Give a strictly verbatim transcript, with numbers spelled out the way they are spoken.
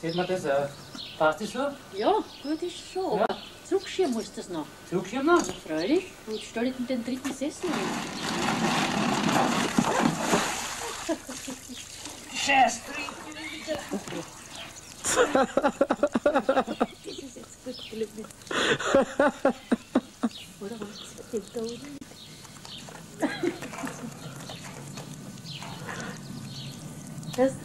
Sieht man das auch? Passt das so? Ja, gut ist schon. Ja. Aber zurückschieben muss das noch. Zurückschieben noch? Ja, freilich. Wo stelle ich denn den dritten Sessel hin? Scheiß Das ist jetzt gut gelungen. Oder was ist da oben? Das